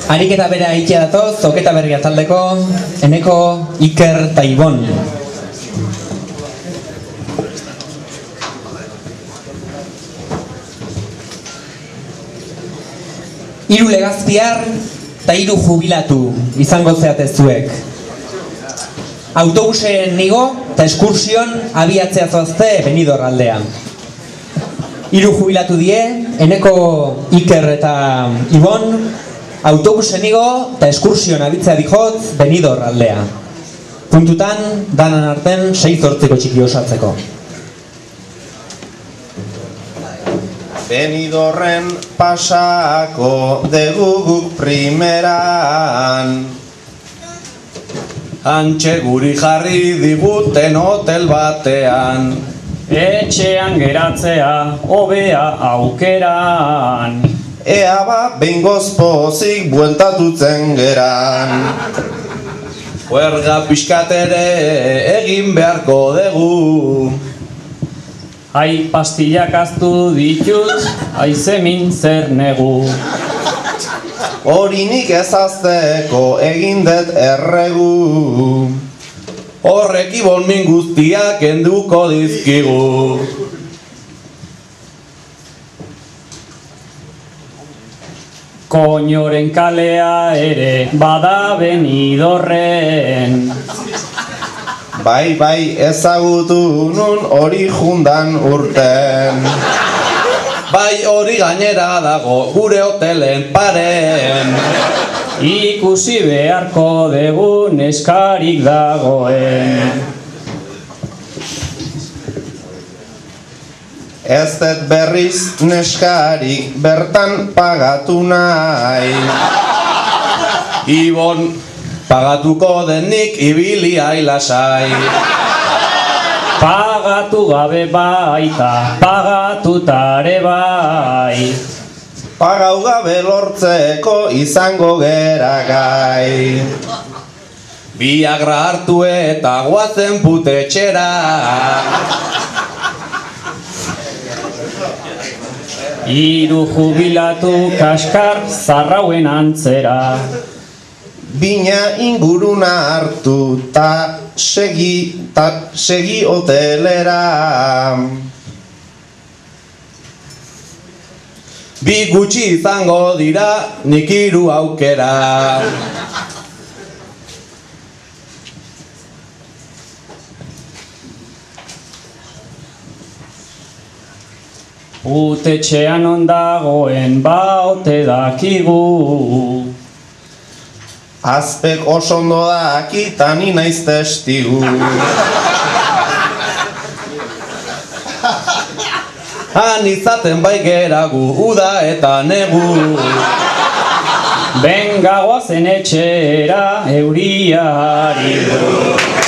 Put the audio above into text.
Ariketa bera ikia datoz, Zoketa Berria taldeko, Eneko, Iker eta Ibon. Hiru legazpiar eta 3 jubilatu izango zeatezuek. Autobusen nigo eta eskursion abiatzea zoazte Benidorr aldean. 3 jubilatu die, Eneko, Iker eta Ibon, autobusen nigo eta eskursion abitzea dijot Benidorr aldea. Puntutan, danan arten 6-8 txiki osatzeko. Benidorren pasako deguguk primeran, antxe guri jarri diguten hotel batean, etxean geratzea hobea aukeran, ea ba behingoz pozik bueltatutzen geran. Huerga pixkat ere egin beharko dugu, ai pastillak aztu ditut, aizemin zer negu. horinik ezazteko egin dut erregu, horrek Ibon min guztiak enduko dizkigu. Koñoren kalea ere bada Benidorren, Bai, ezagutu nun hori jundan urten. Bai, hori gainera dago gure hotelen paren. ikusi beharko dugu neskarik dagoen. Ez dut berriz neskarik bertan pagatu nahi. Ibon, pagatuko denik ibili ailasai. Pagatu gabe baita, pagatutare bai. Pagau gabe lortzeko izango gera gai. Viagra hartu eta guazen putetxera. 3 jubilatu kaskar zarrauen antzera, Bina inguruna hartu ta segi hotelera. Bi gutxi izango dira nik 3 aukera. utetxean ondagoen baote dakigu. Azpek oso ondo daki ta ni naiz testigu. Han izaten bai geragu uda eta negu. Benga goazen etxera euria ari du.